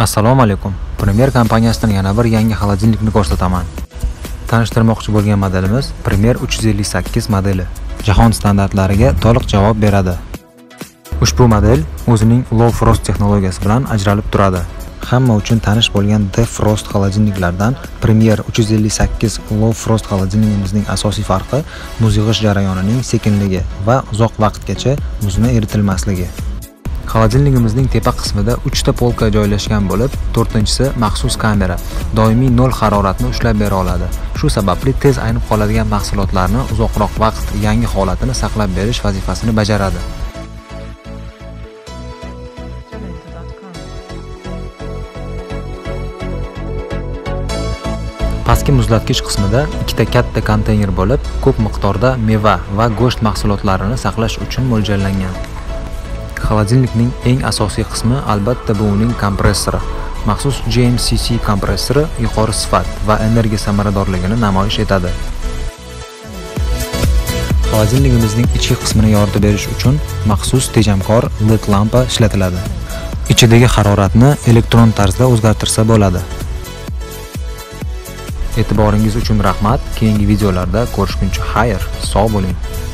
Assalomu alaykum. Premier kompaniyasidan yana bir yangi xolodilnikni ko'rsataman. Tanishtirmoqchi bo'lgan modelimiz Premier 358 modeli. Jahon standartlariga to'liq javob beradi. Ushbu model o'zining Low Frost texnologiyasi bilan ajralib turadi. Hamma uchun tanish bo'lgan Defrost xolodilniklardan Premier 358 Low Frost xolodilnikimizning asosiy farqi muz yig'ish jarayonining sekinligi va uzoq vaqtgacha muzni eritilmasligi. Xolodilnikimizning tepa qismida 3 ta polka joylashgan bo'lib, 4-inchisi maxsus kamera doimiy 0 haroratni ushlab bera oladi. Shu sababli tez aynib qoladigan mahsulotlarni uzoqroq vaqt yangi holatini saqlab berish vazifasini bajaradi. Pastki muzlatgich qismida ikkita katta konteyner bo'lib, ko'p miqdorda meva va go'sht mahsulotlarini saqlash uchun mo'ljallangan. Xolodilnikning eng asosiy qismi albatta bu uning kompressori. Maxsus GMCC kompressori yuqori sifat va energiya samaradorligini namoyish etadi. Xolodilnikimizning ichki qismini yoritib berish uchun maxsus tejamkor LED lampa ishlatiladi. Ichidagi haroratni elektron tarzda o'zgartirsa bo'ladi. E'tiboringiz uchun rahmat. Keyingi videolarda ko'rishguncha xayr, sog' bo'ling.